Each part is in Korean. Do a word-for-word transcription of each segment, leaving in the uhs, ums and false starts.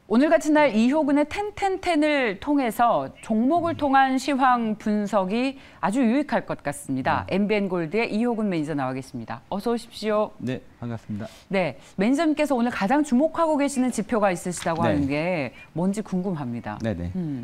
오늘 같은 날 이효근의 텐텐텐을 통해서 종목을 통한 시황 분석이 아주 유익할 것 같습니다. 네. 엠비엔골드의 이효근 매니저 나와 계십니다. 어서 오십시오. 네, 반갑습니다. 네, 매니저님께서 오늘 가장 주목하고 계시는 지표가 있으시다고 네. 하는 게 뭔지 궁금합니다. 네네. 음.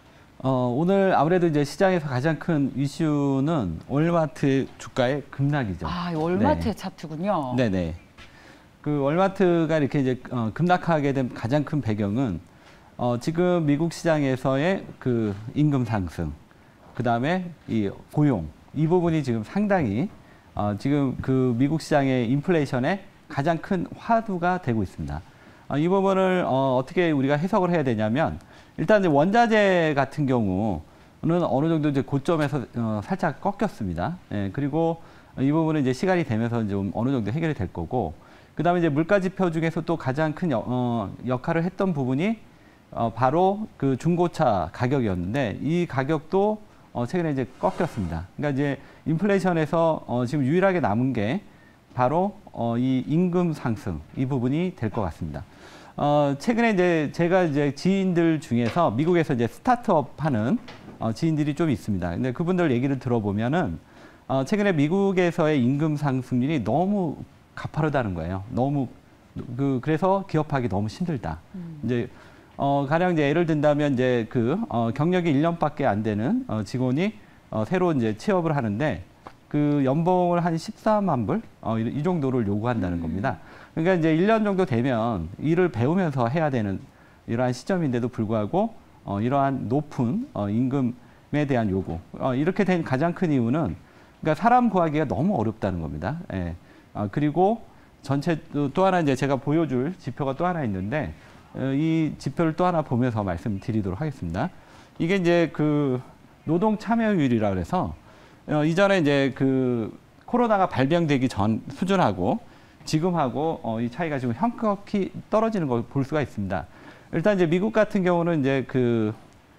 어, 오늘 아무래도 이제 시장에서 가장 큰 이슈는 월마트 주가의 급락이죠. 아, 월마트의 네. 차트군요. 네네. 그 월마트가 이렇게 이제 어, 급락하게 된 가장 큰 배경은 어, 지금 미국 시장에서의 그 임금 상승, 그 다음에 이 고용 이 부분이 지금 상당히 어, 지금 그 미국 시장의 인플레이션의 가장 큰 화두가 되고 있습니다. 어, 이 부분을 어, 어떻게 우리가 해석을 해야 되냐면 일단 이제 원자재 같은 경우는 어느 정도 이제 고점에서 어, 살짝 꺾였습니다. 예, 그리고 이 부분은 이제 시간이 되면서 좀 어느 정도 해결이 될 거고. 그다음에 이제 물가 지표 중에서 또 가장 큰 여, 어, 역할을 했던 부분이 어, 바로 그 중고차 가격이었는데 이 가격도 어, 최근에 이제 꺾였습니다. 그러니까 이제 인플레이션에서 어, 지금 유일하게 남은 게 바로 어, 이 임금 상승 이 부분이 될 것 같습니다. 어, 최근에 이제 제가 이제 지인들 중에서 미국에서 이제 스타트업 하는 어, 지인들이 좀 있습니다. 근데 그분들 얘기를 들어보면은 어, 최근에 미국에서의 임금 상승률이 너무 가파르다는 거예요. 너무 그 그래서 기업하기 너무 힘들다. 음. 이제 어 가령 이제 예를 든다면 이제 그 어, 경력이 일 년밖에 안 되는 어, 직원이 어, 새로 이제 취업을 하는데 그 연봉을 한 십사만 불 어, 이, 이 정도를 요구한다는 음. 겁니다. 그러니까 이제 일 년 정도 되면 일을 배우면서 해야 되는 이러한 시점인데도 불구하고 어, 이러한 높은 어, 임금에 대한 요구 어, 이렇게 된 가장 큰 이유는 그러니까 사람 구하기가 너무 어렵다는 겁니다. 예. 아, 그리고 전체 또, 또 하나 이제 제가 보여줄 지표가 또 하나 있는데 어, 이 지표를 또 하나 보면서 말씀드리도록 하겠습니다. 이게 이제 그 노동 참여율이라 그래서 어, 이전에 이제 그 코로나가 발병되기 전 수준하고 지금하고 어, 이 차이가 지금 현격히 떨어지는 걸 볼 수가 있습니다. 일단 이제 미국 같은 경우는 이제 그,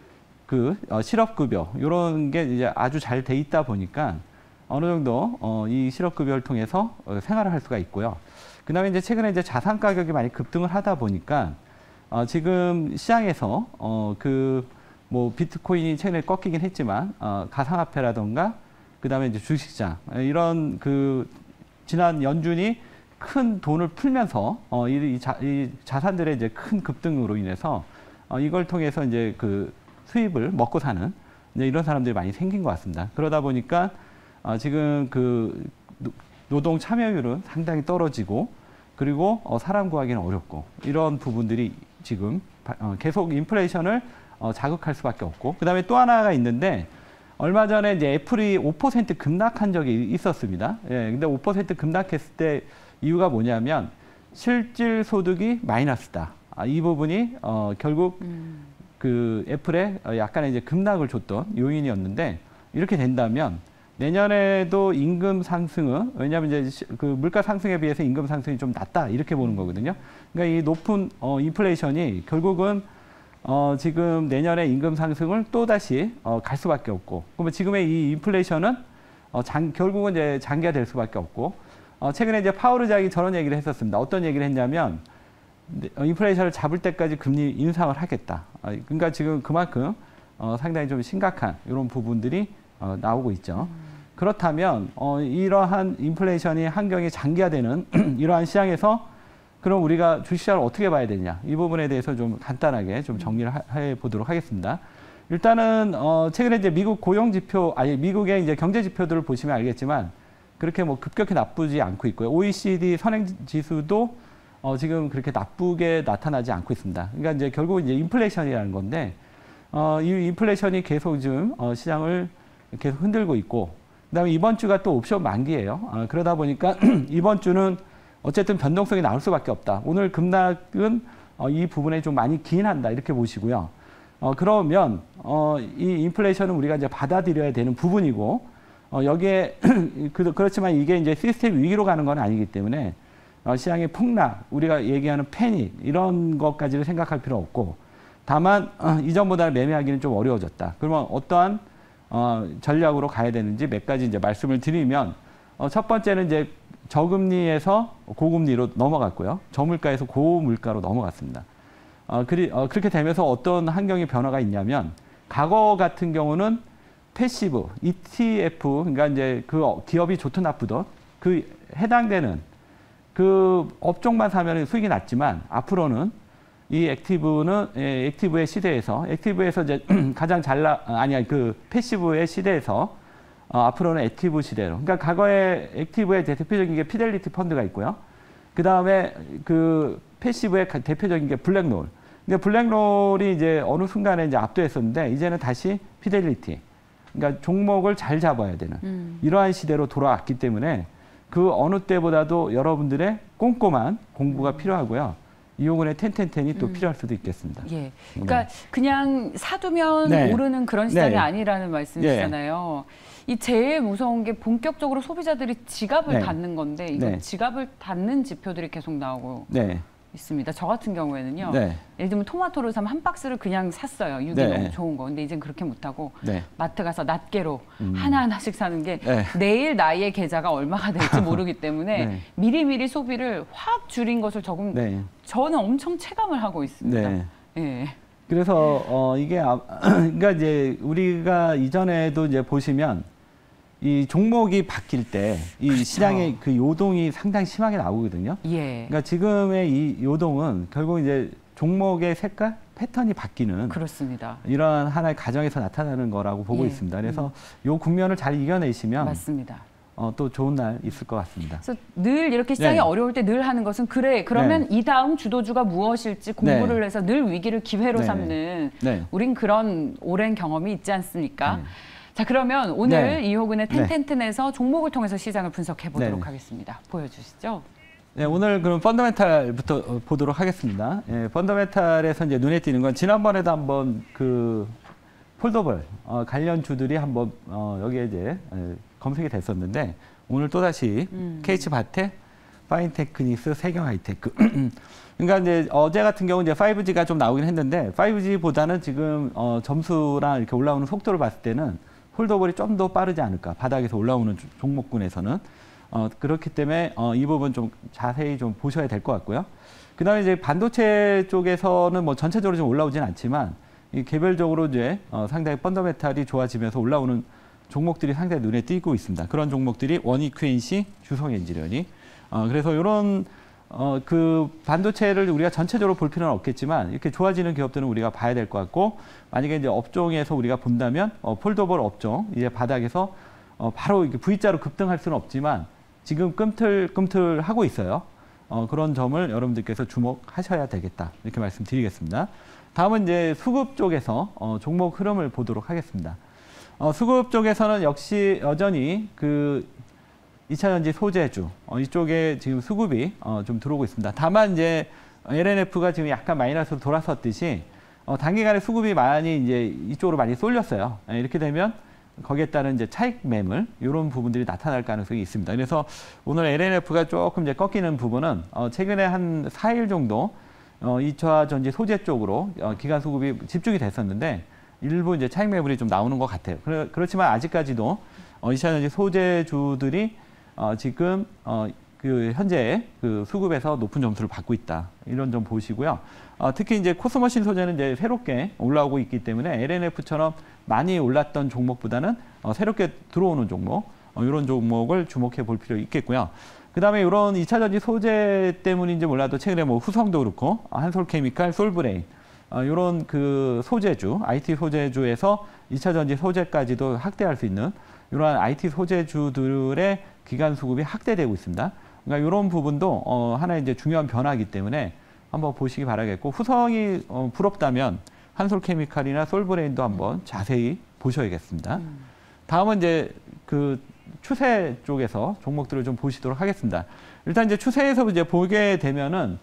그 어, 실업급여 이런 게 이제 아주 잘 돼 있다 보니까 어느 정도 어, 이 실업급여를 통해서 어, 생활을 할 수가 있고요. 그다음에 이제 최근에 이제 자산 가격이 많이 급등을 하다 보니까 어, 지금 시장에서 어, 그 뭐 비트코인이 최근에 꺾이긴 했지만 어, 가상화폐라던가 그다음에 이제 주식시장 이런 그 지난 연준이 큰 돈을 풀면서 어, 이, 이, 자, 이 자산들의 이제 큰 급등으로 인해서 어, 이걸 통해서 이제 그 수입을 먹고 사는 이제 이런 사람들이 많이 생긴 것 같습니다. 그러다 보니까 어, 지금 그 노동 참여율은 상당히 떨어지고 그리고 어, 사람 구하기는 어렵고 이런 부분들이 지금 어, 계속 인플레이션을 어, 자극할 수밖에 없고 그다음에 또 하나가 있는데 얼마 전에 이제 애플이 오 퍼센트 급락한 적이 있었습니다. 예, 근데 오 퍼센트 급락했을 때 이유가 뭐냐면 실질 소득이 마이너스다. 아, 이 부분이 어, 결국 음. 그 애플에 약간의 이제 급락을 줬던 요인이었는데 이렇게 된다면 내년에도 임금 상승은 왜냐하면 이제 그 물가 상승에 비해서 임금 상승이 좀 낮다 이렇게 보는 거거든요. 그러니까 이 높은 어, 인플레이션이 결국은 어, 지금 내년에 임금 상승을 또 다시 어, 갈 수밖에 없고, 그러면 지금의 이 인플레이션은 어, 장, 결국은 이제 장기화될 수밖에 없고, 어, 최근에 이제 파월 의장이 저런 얘기를 했었습니다. 어떤 얘기를 했냐면 인플레이션을 잡을 때까지 금리 인상을 하겠다. 어, 그러니까 지금 그만큼 어, 상당히 좀 심각한 이런 부분들이 어, 나오고 있죠. 음. 그렇다면 어, 이러한 인플레이션이 환경이 장기화되는 이러한 시장에서 그럼 우리가 주식시장을 어떻게 봐야 되냐 이 부분에 대해서 좀 간단하게 좀 정리를 하, 해 보도록 하겠습니다. 일단은 어, 최근에 이제 미국 고용 지표 아니 미국의 이제 경제 지표들을 보시면 알겠지만 그렇게 뭐 급격히 나쁘지 않고 있고요. 오이시디 선행 지수도 어, 지금 그렇게 나쁘게 나타나지 않고 있습니다. 그러니까 이제 결국 이제 인플레이션이라는 건데 어, 이 인플레이션이 계속 지금 어, 시장을 계속 흔들고 있고 그다음에 이번 주가 또 옵션 만기예요. 어, 그러다 보니까 이번 주는 어쨌든 변동성이 나올 수밖에 없다. 오늘 급락은 어, 이 부분에 좀 많이 기인한다 이렇게 보시고요. 어, 그러면 어, 이 인플레이션은 우리가 이제 받아들여야 되는 부분이고 어, 여기에 그, 그렇지만 이게 이제 시스템 위기로 가는 건 아니기 때문에 어, 시장의 폭락, 우리가 얘기하는 패닉 이런 것까지를 생각할 필요 없고 다만 어, 이전보다 매매하기는 좀 어려워졌다. 그러면 어떠한 어, 전략으로 가야 되는지 몇 가지 이제 말씀을 드리면 어, 첫 번째는 이제 저금리에서 고금리로 넘어갔고요. 저물가에서 고물가로 넘어갔습니다. 어, 그리, 어, 그렇게 되면서 어떤 환경의 변화가 있냐면 과거 같은 경우는 패시브, 이티에프, 그러니까 이제 그 기업이 좋든 나쁘든 그 해당되는 그 업종만 사면 수익이 낮지만 앞으로는 이 액티브는 예, 액티브의 시대에서 액티브에서 이제 가장 잘 나, 아니 아니 그 패시브의 시대에서 어, 앞으로는 액티브 시대로. 그러니까 과거에 액티브의 대표적인 게 피델리티 펀드가 있고요. 그 다음에 그 패시브의 대표적인 게 블랙롤. 그러니까 블랙롤이 이제 어느 순간에 이제 압도했었는데 이제는 다시 피델리티. 그러니까 종목을 잘 잡아야 되는 음. 이러한 시대로 돌아왔기 때문에 그 어느 때보다도 여러분들의 꼼꼼한 공부가 음. 필요하고요. 이호근의 텐텐텐이 또 음. 필요할 수도 있겠습니다. 예, 그러니까 네. 그냥 사두면 네. 오르는 그런 시장이 네. 아니라는 말씀이시잖아요. 네. 이 제일 무서운 게 본격적으로 소비자들이 지갑을 네. 닫는 건데 이거 네. 지갑을 닫는 지표들이 계속 나오고 네. 있습니다. 저 같은 경우에는요. 네. 예를 들면 토마토를 사면 한 박스를 그냥 샀어요. 유기 네. 너무 좋은 거. 근데 이젠 그렇게 못하고 네. 마트 가서 낱개로 음. 하나하나씩 사는 게 네. 내일 나의 계좌가 얼마가 될지 모르기 때문에 네. 미리미리 소비를 확 줄인 것을 조금 네. 저는 엄청 체감을 하고 있습니다. 네. 예. 그래서 어, 이게 아, 그러니까 이제 우리가 이전에도 이제 보시면 이 종목이 바뀔 때 이 그렇죠. 시장의 그 요동이 상당히 심하게 나오거든요. 예. 그러니까 지금의 이 요동은 결국 이제 종목의 색깔, 패턴이 바뀌는 그렇습니다. 이런 하나의 과정에서 나타나는 거라고 보고 예. 있습니다. 그래서 음. 요 국면을 잘 이겨내시면 맞습니다. 어, 또 좋은 날 있을 것 같습니다. 그래서 늘 이렇게 시장이 네. 어려울 때 늘 하는 것은 그래 그러면 네. 이 다음 주도주가 무엇일지 공부를 네. 해서 늘 위기를 기회로 네. 삼는 네. 우린 그런 오랜 경험이 있지 않습니까? 네. 자 그러면 오늘 네. 이호근의 텐텐텐에서 네. 종목을 통해서 시장을 분석해 보도록 네. 하겠습니다. 보여주시죠. 네, 오늘 그럼 펀더멘탈부터 보도록 하겠습니다. 예, 펀더멘탈에서 이제 눈에 띄는 건 지난번에도 한번 그 폴더블 어, 관련 주들이 한번 어, 여기에 이제 예, 검색이 됐었는데 오늘 또 다시 음. 케이치바텍, 파인테크닉스, 세경하이테크. 그러니까 이제 어제 같은 경우 이제 파이브지가 좀 나오긴 했는데 파이브지보다는 지금 어, 점수랑 이렇게 올라오는 속도를 봤을 때는 홀더블이 좀 더 빠르지 않을까. 바닥에서 올라오는 종목군에서는. 어, 그렇기 때문에 어, 이 부분 좀 자세히 좀 보셔야 될 것 같고요. 그 다음에 이제 반도체 쪽에서는 뭐 전체적으로 좀 올라오진 않지만 이 개별적으로 이제 어, 상당히 펀더메탈이 좋아지면서 올라오는 종목들이 상당히 눈에 띄고 있습니다. 그런 종목들이 원이큐엔씨, 주성엔지니어링. 어, 그래서 이런 어, 그 반도체를 우리가 전체적으로 볼 필요는 없겠지만 이렇게 좋아지는 기업들은 우리가 봐야 될 것 같고 만약에 이제 업종에서 우리가 본다면 어, 폴더블 업종 이제 바닥에서 어, 바로 이렇게 V자로 급등할 수는 없지만 지금 끔틀끔틀 하고 있어요. 어, 그런 점을 여러분들께서 주목하셔야 되겠다 이렇게 말씀드리겠습니다. 다음은 이제 수급 쪽에서 어, 종목 흐름을 보도록 하겠습니다. 어, 수급 쪽에서는 역시 여전히 그 이차전지 소재주 어, 이쪽에 지금 수급이 어, 좀 들어오고 있습니다. 다만 이제 엘엔에프가 지금 약간 마이너스로 돌아섰듯이 어, 단기간에 수급이 많이 이제 이쪽으로 많이 쏠렸어요. 예, 이렇게 되면 거기에 따른 이제 차익 매물 이런 부분들이 나타날 가능성이 있습니다. 그래서 오늘 엘엔에프가 조금 이제 꺾이는 부분은 어, 최근에 한 사 일 정도 어, 이차전지 소재 쪽으로 어, 기관 수급이 집중이 됐었는데 일부 이제 차익 매물이 좀 나오는 것 같아요. 그러, 그렇지만 아직까지도 어, 이차전지 소재주들이 어, 지금 어, 그 현재 그 수급에서 높은 점수를 받고 있다. 이런 점 보시고요. 어, 특히 이제 코스머신 소재는 이제 새롭게 올라오고 있기 때문에 엘엔에프처럼 많이 올랐던 종목보다는 어, 새롭게 들어오는 종목, 어, 이런 종목을 주목해 볼 필요 있겠고요. 그 다음에 이런 이차전지 소재 때문인지 몰라도 최근에 뭐 후성도 그렇고 한솔케미칼, 솔브레인 어, 이런 그 소재주, 아이티 소재주에서 이차전지 소재까지도 확대할 수 있는 이러한 아이티 소재주들의 기간 수급이 확대되고 있습니다. 그러니까 이런 부분도 어, 하나의 이제 중요한 변화이기 때문에 한번 보시기 바라겠고 후성이 어, 부럽다면 한솔케미칼이나 솔브레인도 한번 자세히 보셔야겠습니다. 음. 다음은 이제 그 추세 쪽에서 종목들을 좀 보시도록 하겠습니다. 일단 이제 추세에서 이제 보게 되면은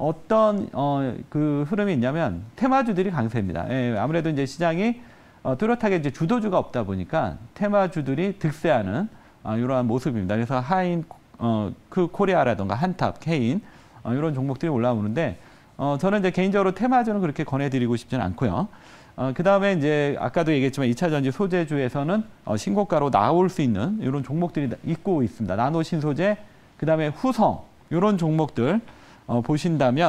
어떤 어, 그 흐름이 있냐면 테마주들이 강세입니다. 예, 아무래도 이제 시장이 어, 뚜렷하게 이제 주도주가 없다 보니까 테마주들이 득세하는 어, 이러한 모습입니다. 그래서 하인, 어, 그 코리아라든가 한탑, 케인 어, 이런 종목들이 올라오는데 어, 저는 이제 개인적으로 테마주는 그렇게 권해드리고 싶지는 않고요. 어, 그 다음에 이제 아까도 얘기했지만 이차전지 소재주에서는 어, 신고가로 나올 수 있는 이런 종목들이 있고 있습니다. 나노 신소재, 그 다음에 후성 이런 종목들 어, 보신다면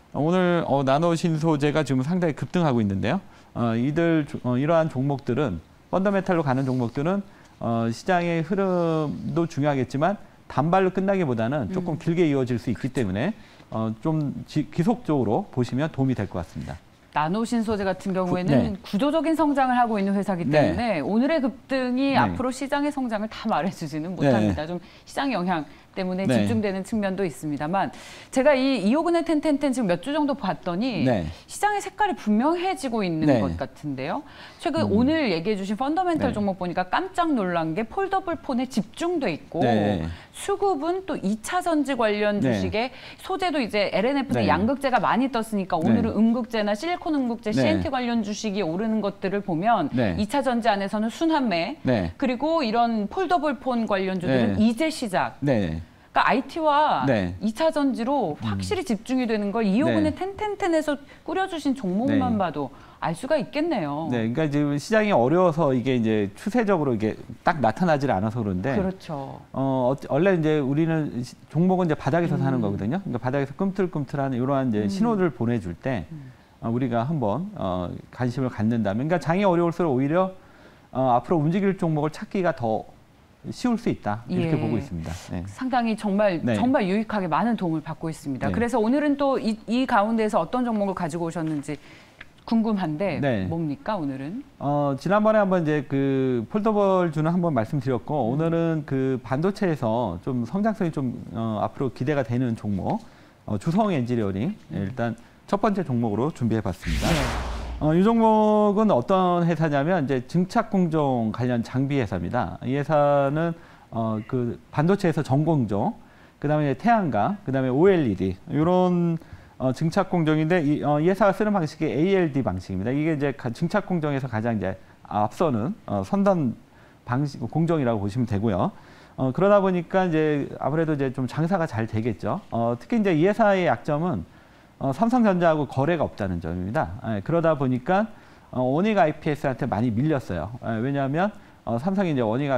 오늘 어, 나노신소재가 지금 상당히 급등하고 있는데요. 어, 이들 어, 이러한 종목들은 펀더멘탈로 가는 종목들은 어, 시장의 흐름도 중요하겠지만 단발로 끝나기보다는 조금 음. 길게 이어질 수 있기 때문에 어, 좀 지, 지속적으로 보시면 도움이 될 것 같습니다. 나노신소재 같은 경우에는 네. 구조적인 성장을 하고 있는 회사이기 때문에 네. 오늘의 급등이 네. 앞으로 시장의 성장을 다 말해주지는 못합니다. 네. 좀 시장 영향 때문에 네. 집중되는 측면도 있습니다만 제가 이 이호근의 텐텐텐 지금 몇 주 정도 봤더니 네. 시장의 색깔이 분명해지고 있는 네. 것 같은데요. 최근 음. 오늘 얘기해 주신 펀더멘털 네. 종목 보니까 깜짝 놀란 게 폴더블 폰에 집중돼 있고 네. 수급은 또 이 차 전지 관련 네. 주식에 소재도 이제 엘엔에프도 네. 양극재가 많이 떴으니까 오늘은 네. 음극재나 실리콘 음극재, 네. 씨엔티 관련 주식이 오르는 것들을 보면 네. 이 차 전지 안에서는 순환매 네. 그리고 이런 폴더블 폰 관련주들은 네. 이제 시작. 네. 그러니까 아이티와 네. 이 차 전지로 확실히 집중이 되는 걸 이호근의 네. 텐텐텐에서 꾸려주신 종목만 네. 봐도 알 수가 있겠네요. 네, 그러니까 지금 시장이 어려워서 이게 이제 추세적으로 이게 딱 나타나질 않아서 그런데. 그렇죠. 어, 원래 이제 우리는 종목은 이제 바닥에서 음. 사는 거거든요. 그러니까 바닥에서 꿈틀꿈틀한 이러한 이제 음. 신호를 보내줄 때 음. 어, 우리가 한번 어, 관심을 갖는다면, 그러니까 장이 어려울수록 오히려 어, 앞으로 움직일 종목을 찾기가 더 쉬울 수 있다 이렇게 예. 보고 있습니다. 네. 상당히 정말 네. 정말 유익하게 많은 도움을 받고 있습니다. 네. 그래서 오늘은 또 이 이 가운데에서 어떤 종목을 가지고 오셨는지 궁금한데 네. 뭡니까 오늘은? 어 지난번에 한번 이제 그 폴더블 주는 한번 말씀드렸고 음. 오늘은 그 반도체에서 좀 성장성이 좀 어, 앞으로 기대가 되는 종목 어, 주성 엔지니어링 음. 일단 첫 번째 종목으로 준비해봤습니다. 네. 어, 이 종목은 어떤 회사냐면 이제 증착공정 관련 장비 회사입니다. 이 회사는 어, 그 반도체에서 전공정, 그다음에 태양광, 그다음에 오엘이디 이런 어, 증착공정인데 이, 어, 이 회사가 쓰는 방식이 에이엘디 방식입니다. 이게 이제 증착공정에서 가장 이제 앞서는 어, 선단 방식 공정이라고 보시면 되고요. 어, 그러다 보니까 이제 아무래도 이제 좀 장사가 잘 되겠죠. 어, 특히 이제 이 회사의 약점은 어, 삼성전자하고 거래가 없다는 점입니다. 예, 그러다 보니까 어, 원익 아이피에스한테 많이 밀렸어요. 예, 왜냐하면 어, 삼성이 이제 원익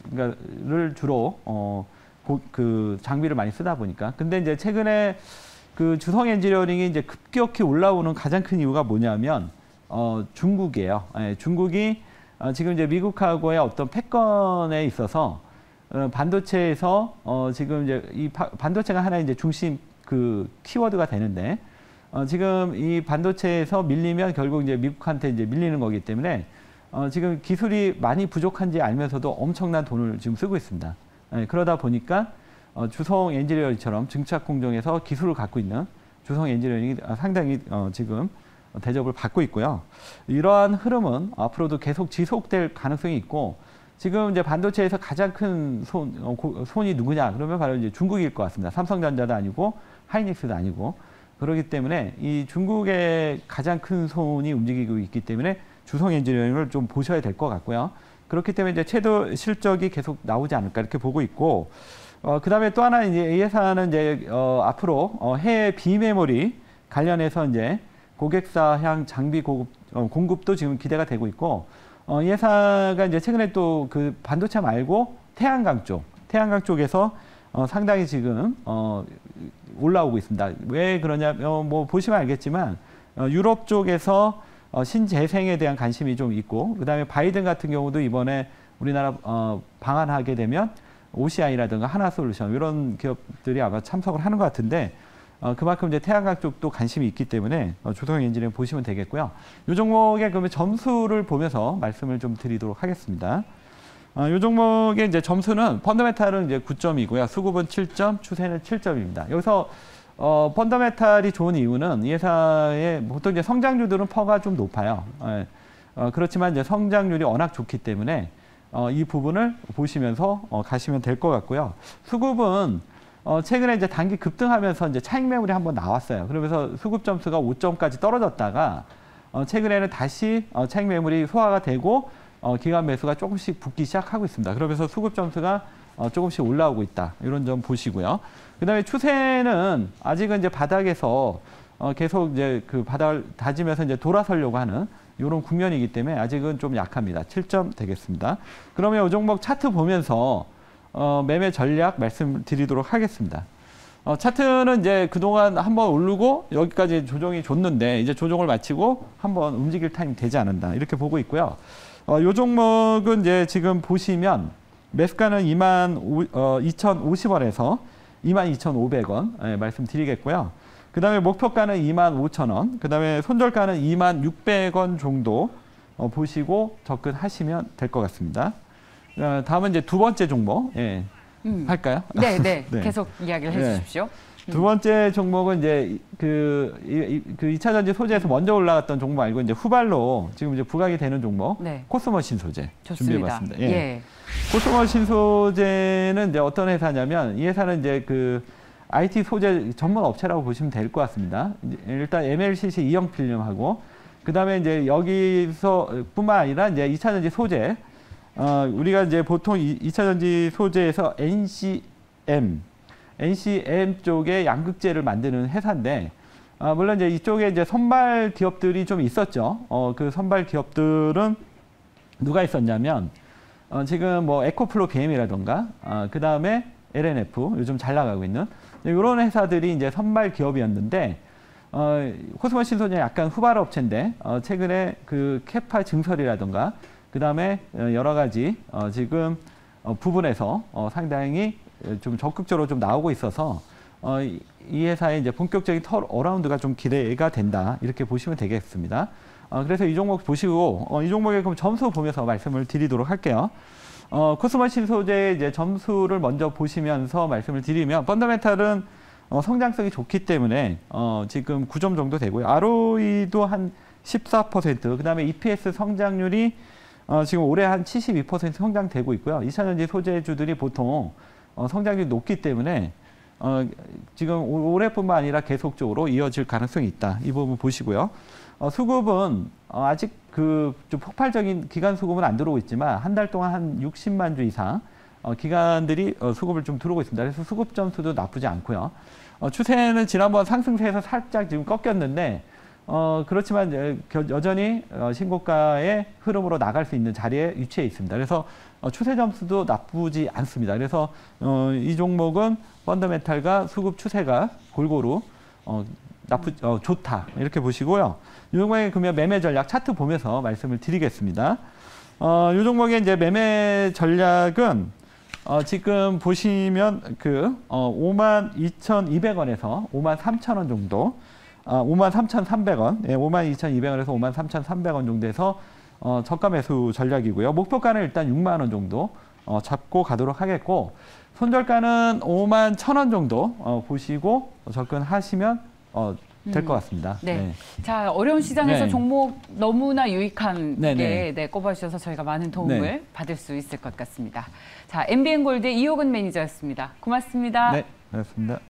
아이피에스를 주로 어, 고, 그 장비를 많이 쓰다 보니까. 근데 이제 최근에 그 주성 엔지니어링이 이제 급격히 올라오는 가장 큰 이유가 뭐냐면 어, 중국이에요. 예, 중국이 어, 지금 이제 미국하고의 어떤 패권에 있어서 어, 반도체에서 어, 지금 이제 이 파, 반도체가 하나의 이제 중심 그 키워드가 되는데. 어, 지금 이 반도체에서 밀리면 결국 이제 미국한테 이제 밀리는 거기 때문에 어, 지금 기술이 많이 부족한지 알면서도 엄청난 돈을 지금 쓰고 있습니다. 예, 그러다 보니까 어, 주성 엔지니어링처럼 증착 공정에서 기술을 갖고 있는 주성 엔지니어링이 상당히 어, 지금 대접을 받고 있고요. 이러한 흐름은 앞으로도 계속 지속될 가능성이 있고 지금 이제 반도체에서 가장 큰 손, 어, 고, 손이 누구냐 그러면 바로 이제 중국일 것 같습니다. 삼성전자도 아니고 하이닉스도 아니고. 그렇기 때문에 이 중국의 가장 큰 손이 움직이고 있기 때문에 주성 엔지니어링을 좀 보셔야 될 것 같고요. 그렇기 때문에 이제 최대 실적이 계속 나오지 않을까 이렇게 보고 있고, 어, 그 다음에 또 하나 이제 이 회사는 이제 어, 앞으로 어, 해외 비메모리 관련해서 이제 고객사향 장비 고급, 어, 공급도 지금 기대가 되고 있고, 어, 이 회사가 이제 최근에 또 그 반도체 말고 태양광 쪽, 태양광 쪽에서 어, 상당히 지금 어, 올라오고 있습니다. 왜 그러냐면 어, 뭐 보시면 알겠지만 어, 유럽 쪽에서 어, 신재생에 대한 관심이 좀 있고 그다음에 바이든 같은 경우도 이번에 우리나라 어, 방한하게 되면 오시아이라든가 하나솔루션 이런 기업들이 아마 참석을 하는 것 같은데 어, 그만큼 이제 태양광 쪽도 관심이 있기 때문에 어, 주성 엔지니어링 보시면 되겠고요. 이 종목의 그러면 점수를 보면서 말씀을 좀 드리도록 하겠습니다. 어, 이 종목의 이제 점수는 펀더멘탈은 이제 구 점이고요. 수급은 칠 점, 추세는 칠 점입니다. 여기서 어, 펀더멘탈이 좋은 이유는 이 회사의 보통 이제 성장주들은 퍼가 좀 높아요. 예. 어, 그렇지만 이제 성장률이 워낙 좋기 때문에 어, 이 부분을 보시면서 어, 가시면 될 것 같고요. 수급은 어, 최근에 이제 단기 급등하면서 이제 차익 매물이 한번 나왔어요. 그러면서 수급 점수가 오 점까지 떨어졌다가 어, 최근에는 다시 어, 차익 매물이 소화가 되고 어, 기관 매수가 조금씩 붙기 시작하고 있습니다. 그러면서 수급 점수가 어, 조금씩 올라오고 있다. 이런 점 보시고요. 그 다음에 추세는 아직은 이제 바닥에서 어, 계속 이제 그 바닥을 다지면서 이제 돌아서려고 하는 이런 국면이기 때문에 아직은 좀 약합니다. 칠 점 되겠습니다. 그러면 이 종목 차트 보면서 어, 매매 전략 말씀드리도록 하겠습니다. 어, 차트는 이제 그동안 한번 오르고 여기까지 조정이 줬는데 이제 조정을 마치고 한번 움직일 타임이 되지 않았나 이렇게 보고 있고요. 어, 요 종목은 이제 지금 보시면 매수가는 이만 이천오십 원에서 이만 이천오백 원 예, 말씀드리겠고요. 그 다음에 목표가는 이만 오천 원, 그 다음에 손절가는 이만 육백 원 정도 어, 보시고 접근하시면 될 것 같습니다. 어, 다음은 이제 두 번째 종목. 예. 음. 할까요? 네, 네, 네. 계속 이야기를 해주십시오. 네. 두 번째 종목은 이제 그, 이, 그 이 차 전지 소재에서 먼저 올라갔던 종목 말고 이제 후발로 지금 이제 부각이 되는 종목, 네. 코스모신 소재 준비해봤습니다. 예. 예. 코스모신 소재는 이제 어떤 회사냐면 이 회사는 이제 그 아이티 소재 전문 업체라고 보시면 될 것 같습니다. 일단 엠엘씨씨 이형 필름하고 그 다음에 이제 여기서뿐만 아니라 이제 이 차 전지 소재. 어, 우리가 이제 보통 이 차 전지 소재에서 엔씨엠, 엔씨엠 쪽에 양극재를 만드는 회사인데, 어, 물론 이제 이쪽에 이제 선발 기업들이 좀 있었죠. 어, 그 선발 기업들은 누가 있었냐면, 어, 지금 뭐 에코플로 비엠이라던가, 어, 그 다음에 엘엔에프, 요즘 잘 나가고 있는, 이런 회사들이 이제 선발 기업이었는데, 어, 코스모신 소재 약간 후발 업체인데, 어, 최근에 그 캐파 증설이라던가, 그 다음에 여러 가지 어 지금 어 부분에서 어 상당히 좀 적극적으로 좀 나오고 있어서 어 이 회사의 이제 본격적인 털 어라운드가 좀 기대가 된다 이렇게 보시면 되겠습니다. 어 그래서 이 종목 보시고 어 이 종목의 그럼 점수 보면서 말씀을 드리도록 할게요. 어 코스모신 소재의 이제 점수를 먼저 보시면서 말씀을 드리면 펀더멘탈은 어 성장성이 좋기 때문에 어 지금 구 점 정도 되고요. 알오이도 한 십사 퍼센트, 그 다음에 이피에스 성장률이 어, 지금 올해 한 칠십이 퍼센트 성장되고 있고요. 이 차 전지 소재주들이 보통 어, 성장률이 높기 때문에 어, 지금 올해뿐만 아니라 계속적으로 이어질 가능성이 있다. 이 부분 보시고요. 어, 수급은 어, 아직 그 좀 폭발적인 기간 수급은 안 들어오고 있지만 한 달 동안 한 육십만 주 이상 어, 기관들이 어, 수급을 좀 들어오고 있습니다. 그래서 수급 점수도 나쁘지 않고요. 어, 추세는 지난번 상승세에서 살짝 지금 꺾였는데 어, 그렇지만 여전히 신고가의 흐름으로 나갈 수 있는 자리에 위치해 있습니다. 그래서 추세 점수도 나쁘지 않습니다. 그래서 어, 이 종목은 펀더멘탈과 수급 추세가 골고루 어, 나쁘, 어, 좋다 이렇게 보시고요. 이 종목의 그러면 매매 전략 차트 보면서 말씀을 드리겠습니다. 어, 이 종목의 이제 매매 전략은 어, 지금 보시면 그 어, 오만 이천이백 원에서 오만 삼천 원 정도. 아, 오만 삼천삼백 원, 예, 오만 이천이백 원에서 오만 삼천삼백 원 정도에서 어, 저가 매수 전략이고요. 목표가는 일단 육만 원 정도 어, 잡고 가도록 하겠고, 손절가는 오만 천 원 정도 어, 보시고 접근하시면 어, 될 것 같습니다. 음, 네. 네. 자, 어려운 시장에서 네. 종목 너무나 유익한 네, 게 네, 꼽아주셔서 저희가 많은 도움을 네. 받을 수 있을 것 같습니다. 자, 엠비엔골드 이호근 매니저였습니다. 고맙습니다. 네, 고맙습니다.